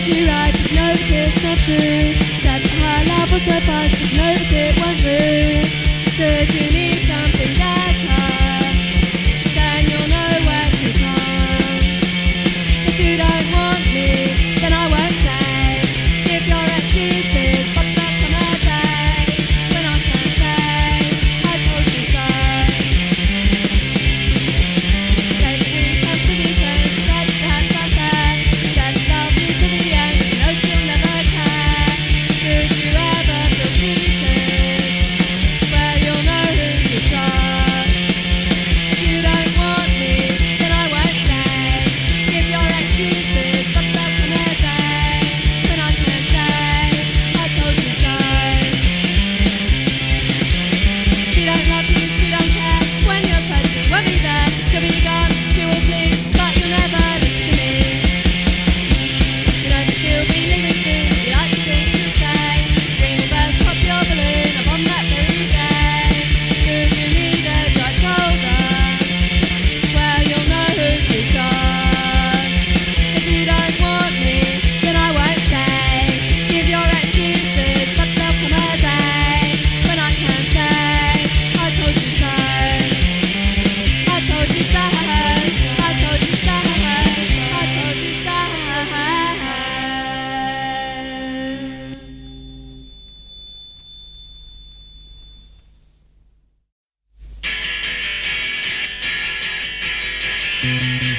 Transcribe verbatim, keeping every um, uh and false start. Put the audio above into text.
Did you right, but you know that it's not true. Said the high level so fast, but you know that it won't move. Should you need something better, then you'll know where to come. If you don't want me, then I won't stay. Give your excuses, but there'll come a day when I can say, I told you so. Say that we can still be friends, that you had something. Said love you to the end, you know she'll never care. Should you ever feel cheated, well you'll know who to trust. If you don't want me, then I won't stay. Give your excuses, but there'll come a day when I can say, I told you so. She don't love you, she don't care. When you're sad, she won't be there. She'll be gone, she will plead, but you'll never listen to me. You know that she'll be leaving soon. You like to think she'll stay. Dream will burst, pop your balloon upon that very day. Should you need a dry shoulder, well you'll know who to trust. If you don't want me, then I won't stay. Give your excuses, but there'll come a day when I can say, I told you so. I told you so. I told you so. I told you so. Thank you.